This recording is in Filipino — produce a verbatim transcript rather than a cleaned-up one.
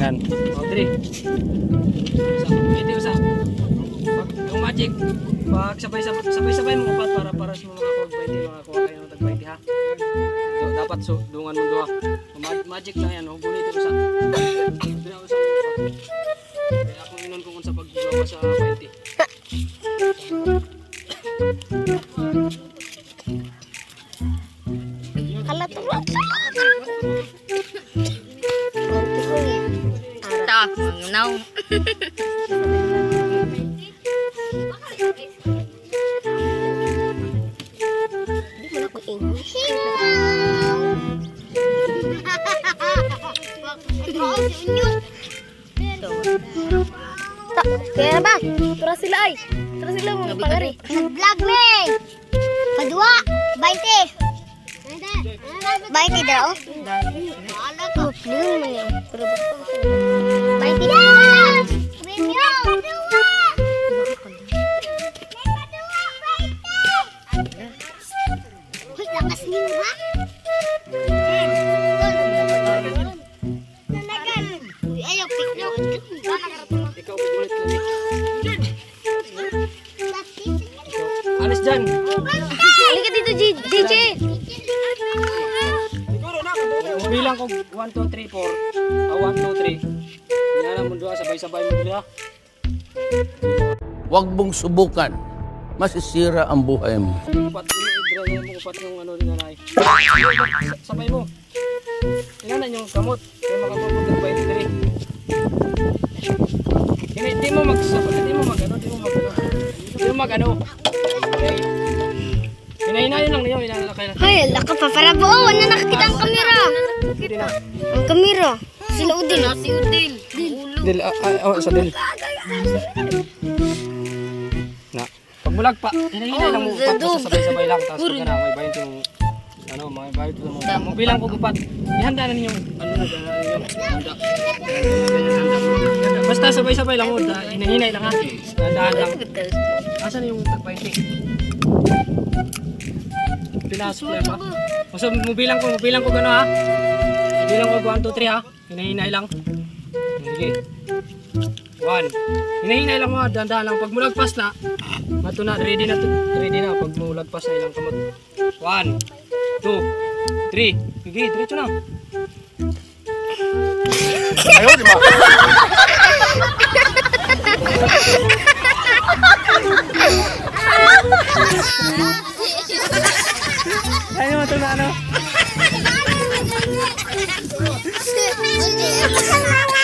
Yan. O, three. Isa. Pwede usap. Yung magic. Pag sabay-sabay mo upat para para sa mga kog-twenty, makakuha kayo ng tag-twenty ha. So, dapat so, dungan mo doha. Magic lang yan. Hugulit yung usap. Ito na usap. Kaya akong inon kung sa paggawa sa twenty. Kalat tuwa. Ta, now. Di mo na ko ing. Kaya ba? Tura sila ay. Tura sila mga pangari. Vlog me. Padua, twenty. twenty daw. Ala ko. Blue mo yan. twenty. Video. Hoy, lakas niyo ha. Uy, ayaw pikno. Ikaw hugulit na ni. Alis dyan. Halika dito, J J. Bilang ko one, two, three, four. Ah, one, two, three. Yan mo doon, sabay-sabay mo doon ha. Huwag mong subukan. Masisira ang buhay mo. Upat yung ibra mo, upat yung ano din nanay. Sabay mo. Tingnan yung kamot. Kaya makapagod ng twenty-three. Hindi, hindi mo magsabay. Hindi mo mag-ano. Hindi mo mag-ano. Hindi mo mag-ano. Okay. Hinahinayin lang niyo. Hinahinayin lang kayo. Ay, laka pa para buo. Wala nakakita ang kamera. Hindi na. Ang kamera. Sila Udil. Si Udil. Dil, ah, ah, oh, sa dil. Na. Pag bulag pa, hinahinay lang mo upat basta sabay-sabay lang. Tapos pag na, may bayad yung, ano, may bayad yung, bilang ko upat. Ihanda na ninyo, ano na, gana ninyo, handa. Basta sabay-sabay lang mo, hinahinay lang ha. Handaan lang. Asan yung tag-twenty? Pinasok lang ba? O so, mubilang ko, mubilang ko gano'n ha. Mubilang ko one, two, three ha. Hinahinay lang. Sige. one. Hinahinay lang mo ha. Dahan-dahan lang. Pag mulagpas na, mato na. Ready na to. Ready na. Pag mulagpas na ilang kamot. one, two, three. Sige, diretso na. Ayaw, di ba? Ayaw mo ito na ano?